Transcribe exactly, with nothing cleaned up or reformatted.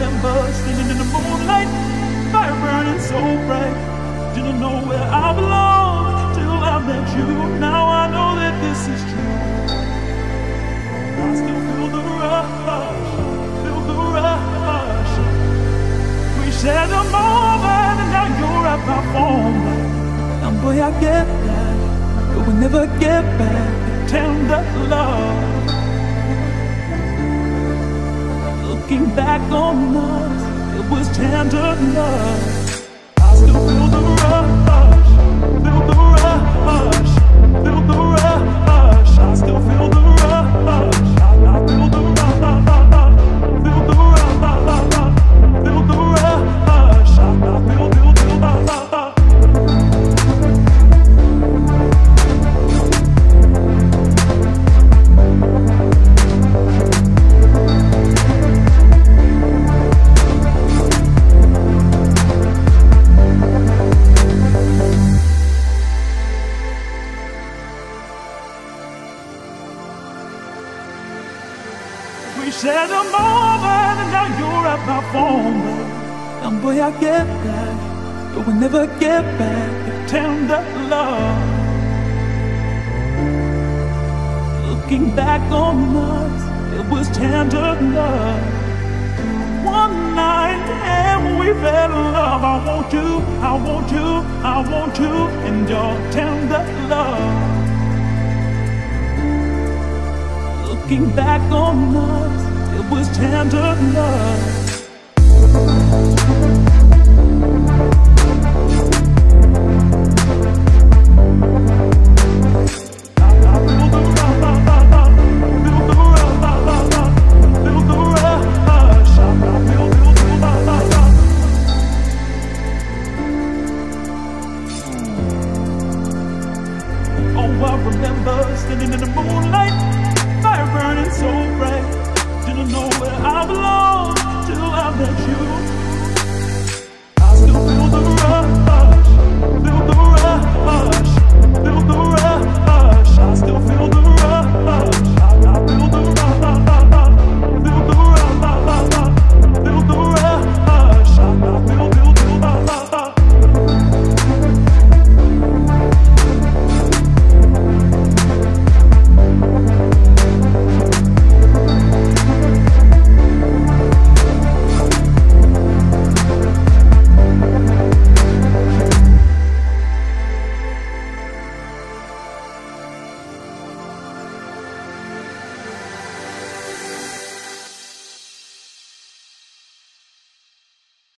November, standing in the moonlight, fire burning so bright. Didn't know where I belonged till I met you. Now I know that this is true. I still feel the rush, feel the rush. We shared a moment and now you're at my phone. And boy, I get that, but we'll never get back the tender love. Looking back on us, it was tender love. I still feel the rush, feel the rush, feel the rush. I still feel the rush, I feel the rush, feel the rush, feel the rush. I feel, feel, feel the rush. We shared a moment and now you're at my phone. And boy, I get that, but we'll never get back the tender love. Looking back on us, it was tender love. One night and we fell in love. I want you, I want you, I want you, and your tender love. Looking back on us, it was tender love.